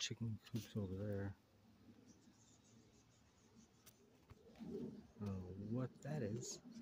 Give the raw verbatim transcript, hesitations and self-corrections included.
chicken coops over there. Oh, what that is.